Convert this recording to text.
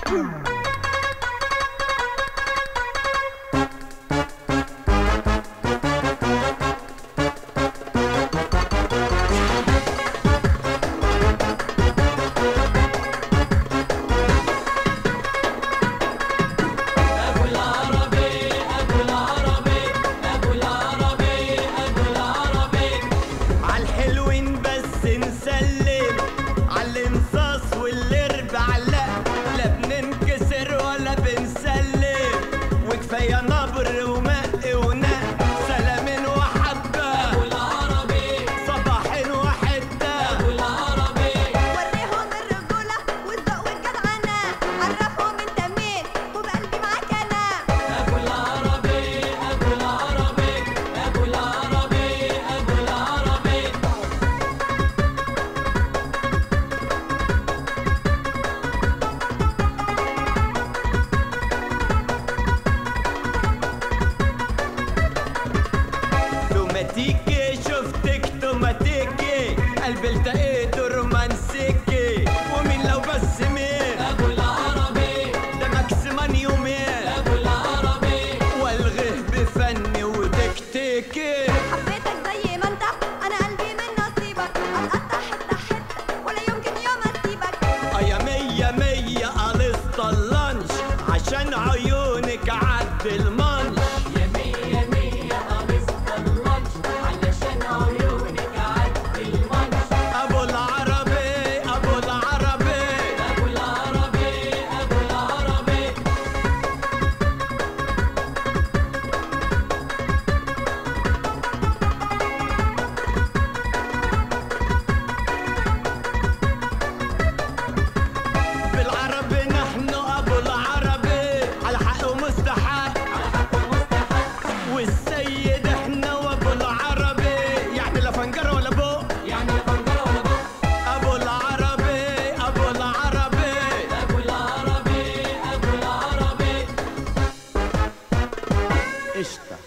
توماتيكي شفتك توماتيكي قلبي التقيته رومانسيكي ومين لو بس مين ابو العربي ده ماكسيمان يومين ابو العربي والغيه بفني وتكتيكي حبيتك زي ما انت انا قلبي من نصيبك هنقطع حته حته ولا يمكن يوم اسيبك يا مية مية قلصت اللانش عشان